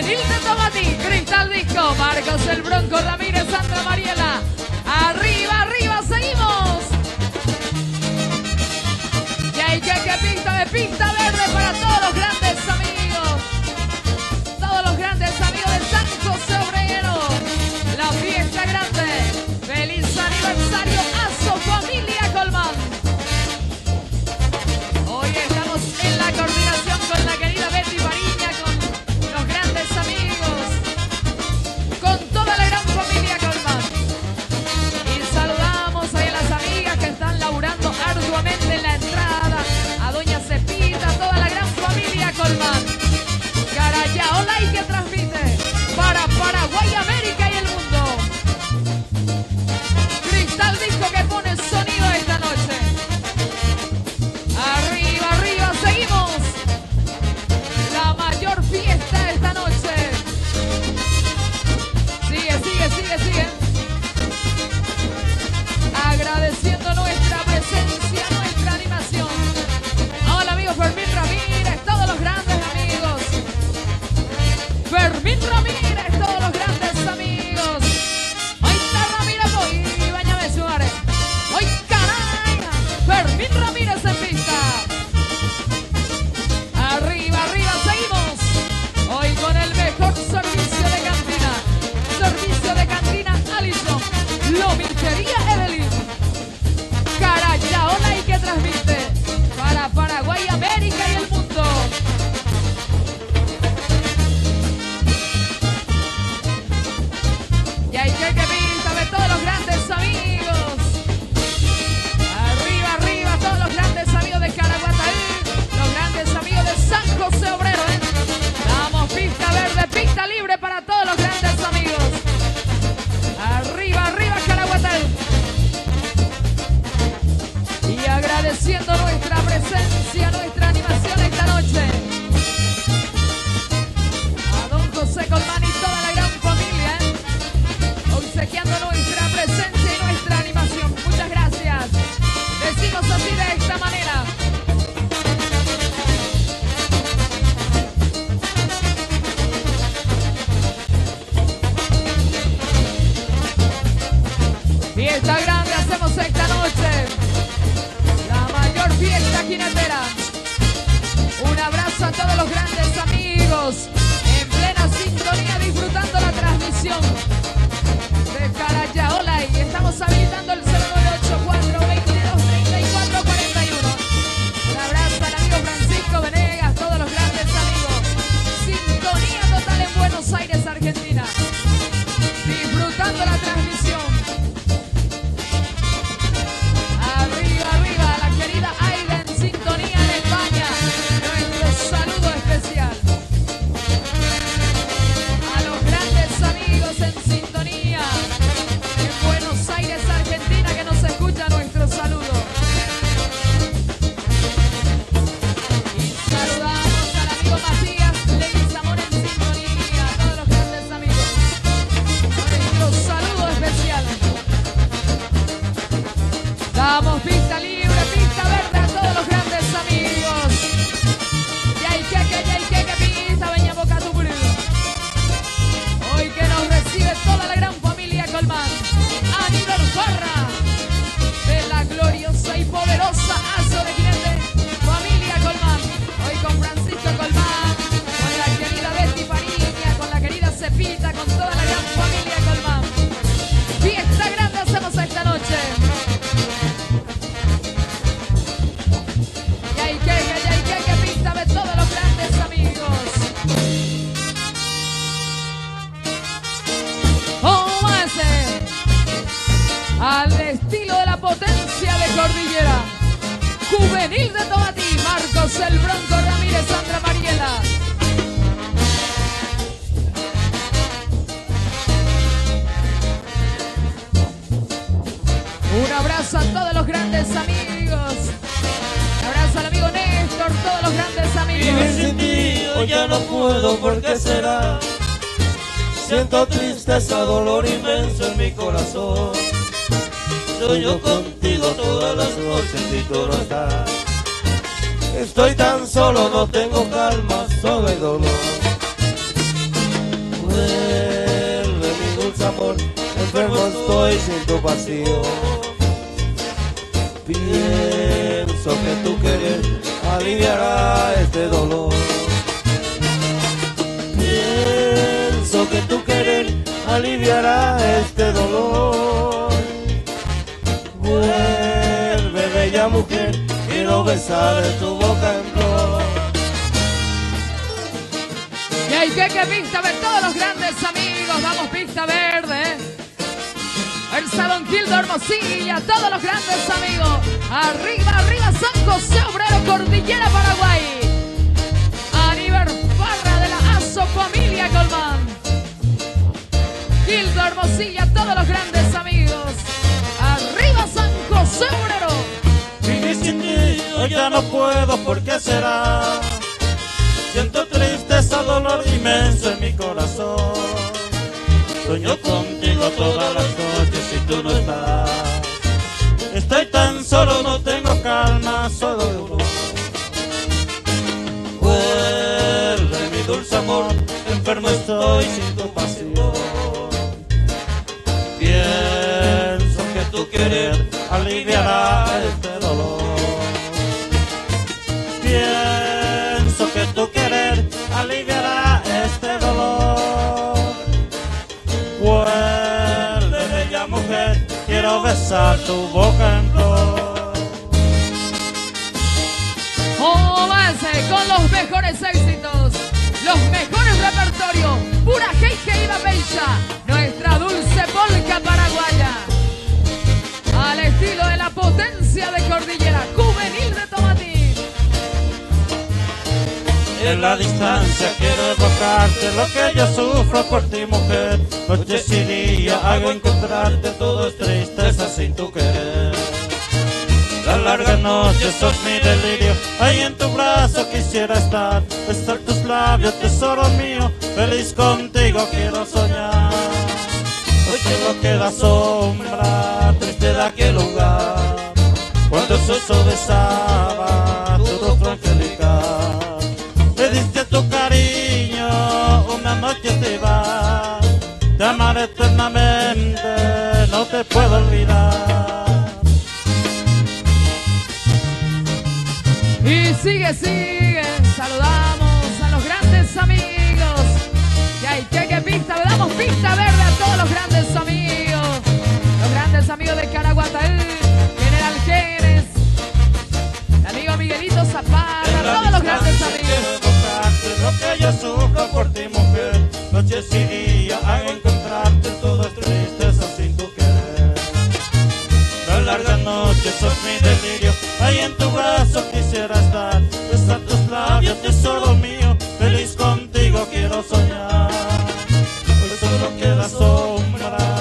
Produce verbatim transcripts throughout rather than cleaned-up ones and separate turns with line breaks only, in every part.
Juvenil de Tomatí, Cristal Disco, Marcos el Bronco Ramírez, Sandra Mariela. Arriba, arriba, seguimos. Y hay que que pinta de pinta verde para todos los grandes amigos. Todos los grandes amigos de San José Obrero. La fiesta grande. Feliz aniversario a su familia Colmán. Hoy estamos en la coordinación con la querida Betty Fariña, con los grandes amigos, con toda la gran familia Colmán. Y saludamos a las amigas que están laburando arduamente en la entrada, a doña Cepita, toda la gran familia Colmán. Carayaola y que transmite para Paraguay, América y el mundo. Cristal Disco que pone el sonido esta noche. Arriba, arriba, seguimos. La mayor fiesta esta noche. Sigue, sigue, sigue, sigue. Agradeciendo nuestra presencia, nuestra animación. Hola, amigo Fermín Ramírez, todos los grandes amigos. Fermín Ramírez, todos los grandes amigos. Ahí está Ramírez, hoy, bañame Suárez. Hoy, caray, Fermín Ramírez en pista. Arriba, arriba, seguimos. Hoy con el mejor servicio de cantina. Servicio de cantina Alison. Lomistería Evelyn. Carayaola y que transmite para Paraguay, América y el mundo. Y hay que que pinta de todos los grandes amigos. Arriba, arriba, todos los grandes amigos de Caraguataí, los grandes amigos de San José Obrero, ¿eh? Damos pista verde, pista libre para todos los grandes amigos. Arriba, arriba, Caraguataí. Y agradeciendo nuestra presencia, nuestra animación esta noche. A don José Colmán y toda la gran familia, ¿eh? Obsequiando nuestra presencia y nuestra animación. Muchas gracias. Decimos así de esta manera. Fiesta grande hacemos esta noche. La mayor fiesta jinetera. Un abrazo a todos los grandes amigos. En plena sintonía disfrutando la transmisión de Carayaola. Y estamos habilitando el cero nueve ocho cuatro, veintidós, treinta y cuatro, cuarenta y uno. Un abrazo al amigo Francisco Venegas, todos los grandes amigos. Sintonía total en Buenos Aires, Argentina. Disfrutando la transmisión. Arriba, arriba, la querida Aida en sintonía en España. Nuestro saludo especial. A los grandes amigos en sintonía en Buenos Aires, Argentina, que nos escucha, nuestro saludo. Y saludamos al amigo Matías Leguizamón en sintonía, a todos los grandes amigos. Nuestro saludo especial. Damos pista libre, pista verde a todos los grandes amigos. Y hay que, que, y hay que, que pista, veña boca tu brilo. Hoy que nos recibe toda la gran familia Colmán. Aníbal Farra, de la gloriosa y poderosa Aso de Jinete, familia Colmán. Hoy con Francisco Colmán, con la querida Betty Fariña, con la querida Cepita, con toda la gran familia Colmán. Fiesta grande hacemos esta noche. Y hay que, que, y hay que, que pista de todos los grandes amigos. ¿Cómo hace? Al estilo de la potencia de Cordillera. Juvenil de Tomatí, Marcos el Bronco Ramírez, Sandra Mariela. Un abrazo a todos los grandes amigos. Un abrazo al amigo Néstor, todos los grandes amigos.
Vivir sin ti yo ya no puedo, ¿por qué será? Siento tristeza, dolor inmenso en mi corazón. Sueño contigo todas las noches y tú no estás. Estoy tan solo, no tengo calma, solo hay dolor. Vuelve mi dulce amor, enfermo estoy sin tu pasión. Pienso que tu querer aliviará este dolor. Pienso que tu querer aliviará este dolor. Vuelve, bella mujer, quiero besar tu boca en flor.
Y hay que que pista ver todos los grandes amigos. Vamos, pista verde. El Salón Gildo Hermosilla, todos los grandes amigos. Arriba, arriba, San José Obrero, Cordillera, Paraguay. Aníbal Parra de la Aso, familia Colmán. Gildo Hermosilla, todos los grandes amigos. Arriba, San José Obrero.
Vivir sin ti, hoy ya no puedo, ¿por qué será? Siento tristeza, dolor inmenso en mi corazón. Sueño contigo todas las noches y tú no estás. Estoy tan solo, no tengo calma, solo dolor. Vuelve mi dulce amor, enfermo estoy sin tu pasión. Pienso que tu querer aliviará este dolor. Pienso que tu querer aliviará este dolor. Vuelve, bella mujer, quiero besar tu boca en flor.
Avance con los mejores éxitos, los mejores repertorios, pura Heike Iba Bella, nuestra dulce polca paraguaya, al estilo de la potencia de Cordillera, juvenil de Tomatín.
En la distancia quiero evocarte lo que yo sufro por ti, mujer. Noches y días hago encontrarte, todo es tristeza sin tu querer. La larga noche sos mi delirio, ahí en tu brazo quisiera estar. Besar tus labios, tesoro mío, feliz contigo quiero soñar. Hoy solo queda sombra, triste de aquel lugar, cuando su oso besaba tu rostro angelical. Me diste tu cariño, una noche te vas. Te amaré eternamente, no te puedo olvidar.
Y sigue, sigue, saludamos a los grandes amigos. Y hay que que pista, le damos pista verde a todos los grandes amigos. Los grandes amigos de Caraguatá, General Jerez, el amigo Miguelito Zapata, todos los grandes amigos.
Lo que yo sufro por ti, mujer, noches y días hago encontrarte, todo es tristeza sin tu querer. La larga noche sos mi delirio, ahí en tu brazo quisiera estar. Besar tus labios, tesoro mío, feliz contigo quiero soñar. Hoy solo queda sombra,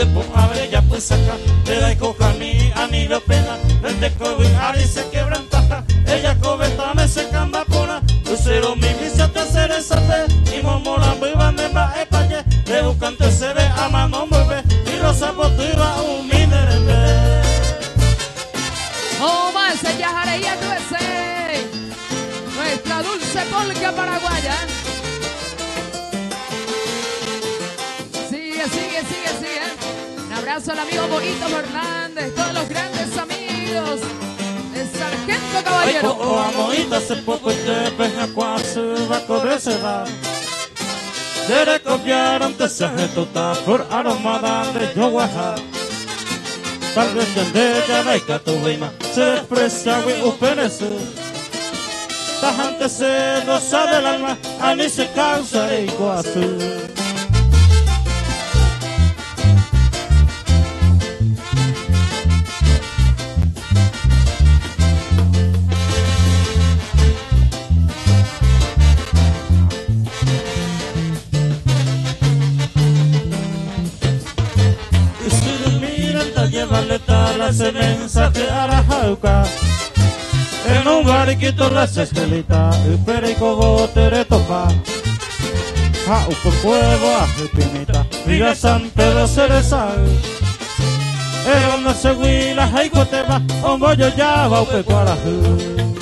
después abre ya pues saca, te da y coja mi anillo pena, vende COVID, ari se quebran taja, ella cobeta me se camba pona, lucero mi vicia te cereza te, y momora muy bande va epaye, de buscante se ve a mano mueve, y rosa botiva un minerende.
Oh, más ella jareía tu ese, nuestra dulce polca paraguaya. Sigue, sigue, sigue, sigue. Un abrazo al amigo Bonito Fernández, todos los grandes amigos de Sargento Caballero.
Ay, oh, amoita se poco y te peja cuasi va a correr se va. Dere copiaron te se ejecuta por aromada de yoguaja. Tal vez de ella la ica tu veima se desprecia y uperece. Tajante se rosa del alma, a ni se causa e iguazú. La semenza que arajauca en un bariquito la esquelita y perico botere topa a un cuevo a pimita Villa San Pedro Cerezal era una seguila hay cuateva un bollo ya va un cuarajú.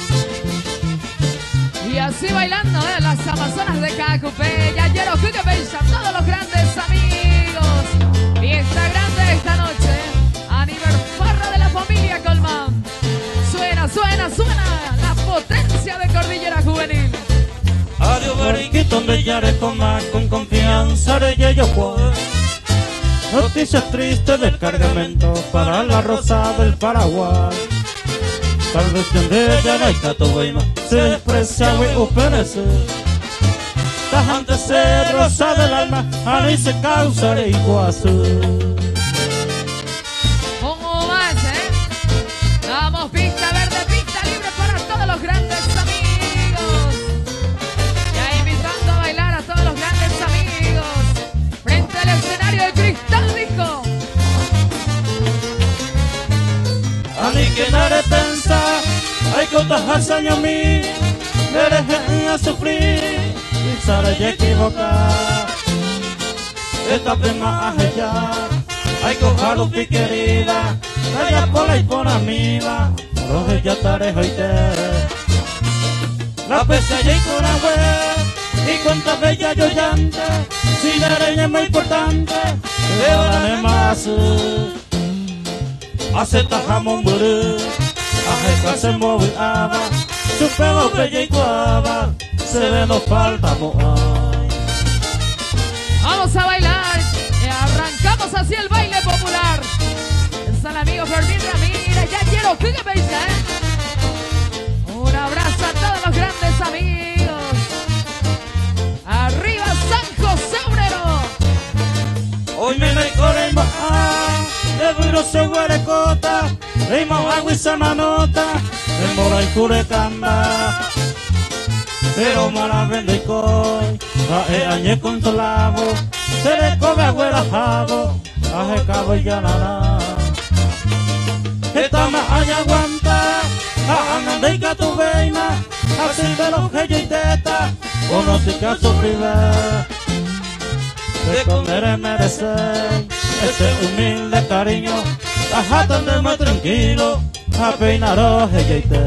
Y así bailando eh, las amazonas de Cacupé, Yayero, Cuque Beisa, todos los grandes amigos. Fiesta grande esta noche, aniversario de la familia Colmán. Suena, suena, suena la potencia de Cordillera Juvenil.
Adiós bariquito donde ya coma con confianza de ellos pues. Noticias tristes del cargamento para la rosa del Paraguay. Tal vez donde ella la icato weima se desprecia we uperece. Tajante se rosa del alma, a ni se causa de iguazú.
¿Cómo vas, eh? Damos pista verde, pista libre para todos los grandes amigos. Ya invitando a bailar a todos los grandes amigos frente al escenario de Cristal Disco.
A ni que nadie pensa, hay que tajarse a mí, me dejen a sufrir, y sale y equivocar. Esta prima a ella, hay que cojar un piquerida, allá por la y por amiga, los ella tarejo y te. La pesa y con agua, y cuántas bellas yo llante, si la reña es muy importante, le van a más. Hace tajamón burú, hace se moviaba, su pelo bella y guava, se ve nos falta moar.
Vamos a bailar, y arrancamos así el baile popular. Es el amigo Fermín Ramírez, ya quiero que me dice, ¿eh? Un abrazo a todos los grandes amigos. Arriba San José Obrero.
Hoy me me corre el de Buiro se huerecota, de Mauagua y Samanota, de Mora y Curecamba. Pero mala vende y coy, a añe con solavo, se le come agüera jabo, a cabo y yanara. Esta más allá aguanta, a anande y catu veina, así de los que y teta, conocí que a sufrir. De comer merecer este humilde cariño, a jatan más tranquilo, a peinaros ella y te.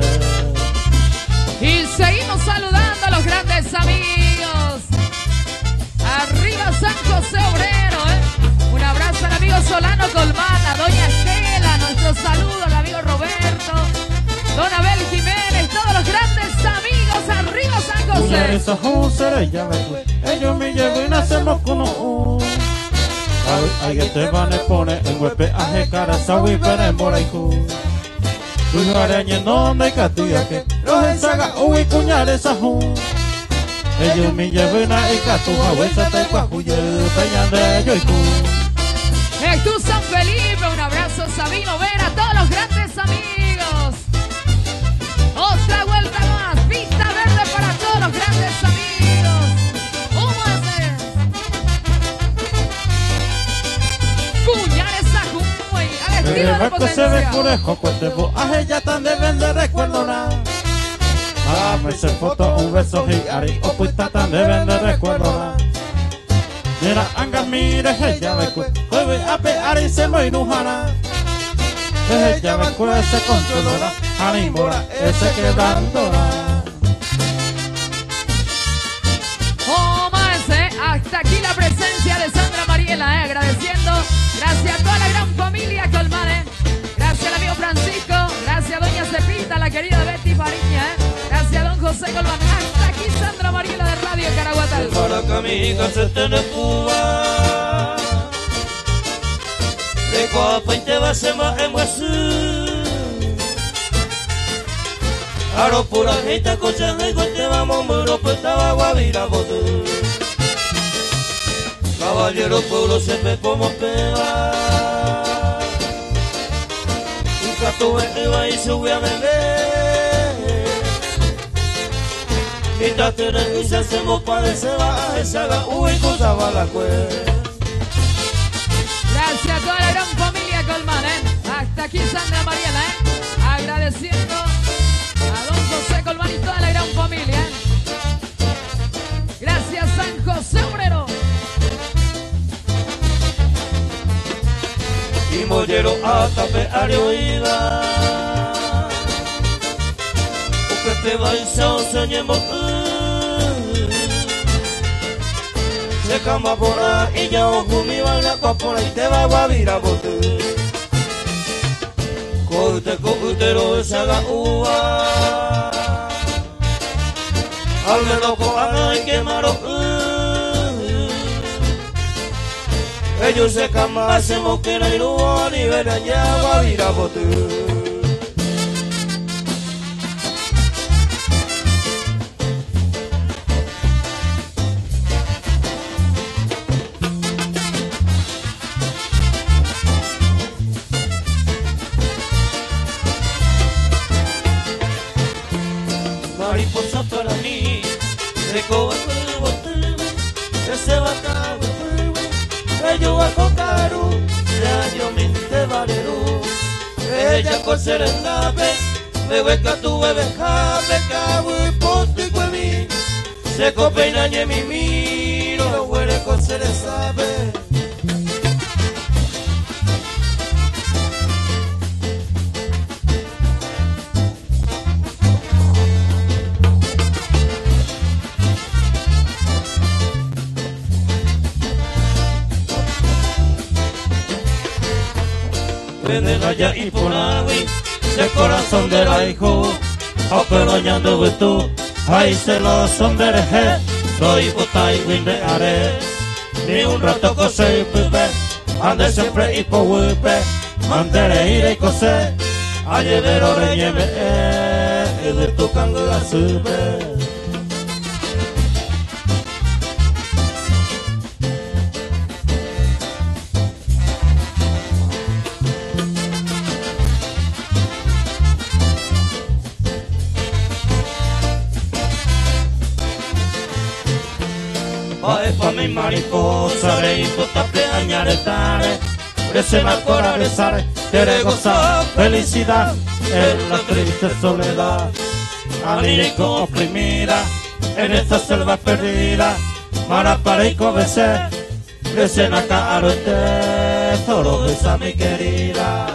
Y seguimos saludando a los grandes amigos. Arriba San José Obrero, ¿eh? Un abrazo al amigo Solano Colmán, a doña Estela, nuestro saludo al amigo Roberto, don Abel Jiménez, todos los grandes amigos. Arriba San José.
Esa José, ya me ellos me llevan y nacemos con un. Ay, que te van a poner en huepe a jecara, sawi para en boraiku. Tu araña no me catía que los ensaga uy cuñales a jun. Ellos me llevan a y catu a huesa te cuajuye, peñan de yo y tú.
Es tu San Felipe, un abrazo Sabino Vera, a todos los grandes amigos. Otra vuelta más, pista verde para todos los grandes amigos. ¿Cómo haces? Cuñales. dale
que se ve
potencia.
curejo, cuente vos, a ella tan de vender recuerdo nada. Dame ese foto, un beso y ari, o puesta tan de vender recuerdo nada. Mira, anga mire, ella me cuesta, juegue a pear y se me inujana. Ella me cuesta con tu lora, animora, ese quebrándola.
Oh, Maese, hasta aquí la presencia de Sandra Mariela, eh, agradeciendo. Gracias a toda la gran familia Colmán, eh. Gracias al amigo Francisco, gracias a doña Cepita, la querida Betty Fariña, eh. Gracias a don José Colmán. Hasta aquí Sandra Mariela de Radio Caraguatal.
Para que mi hija se tiene Cuba, de copa y te va a ser más en hueso. Aro pura gente cochando y te vamos muro pues estaba guavira botu. Caballero pueblo siempre como pega. Un gato iba y sube a beber. Y te tienen y se hacemos para ese baja esa haga uy cosa va la cueva.
Gracias a toda la gran familia Colmán, eh. Hasta aquí Sandra Mariela, eh. Agradeciendo a don José Colmán y toda la gran familia, eh. Gracias San José Obrero.
Y mollero a tapeario iba. O que te va y se enseñemos. Se cama por ahí y ya ojo mi baila por ahí te va a guavira botu. Corte cogutero se haga uva. Al menos cojan y quemaron. Ellos se cama se moquera y no a nivel allá guavira botu. Mariposa para mí, de coba el botel, ese bacao el fuego, yo bajo caro, ya yo me te valero. Ella con serenave, me hueca tu bebé jave, cabo y pote y cueví. Se copeina y mi miro, no huele con sabe. Venden allá y por agui, el corazón de la hijo, a peroñando de tú, ahí se lo son de reje, doy bota y win de are, ni un rato cose y pipe, ande siempre y po wipe, mandere ire y cose, ayer de lo reñeme, y de tu cango la sube. Oe pa mi mariposa, re y potaple añaretare, crece la cora besare, quiere gozar felicidad en la triste soledad, anírico oprimida, en esta selva perdida, maraparico besé, crece la caro este, solo besa mi querida.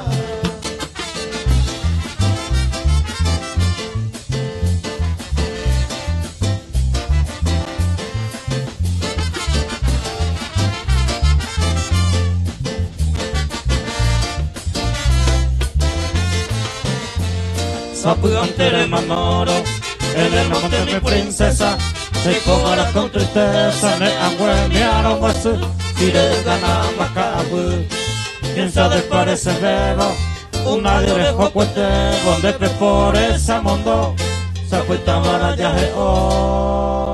Sapugantere mamoro, en el monte mi princesa, se comerá con tristeza, ne angüe mi aromasu, tire gana macabu, quien se desparece bebo, una de orejo cuente, donde por esa mundo, se apuesta marayaje oh.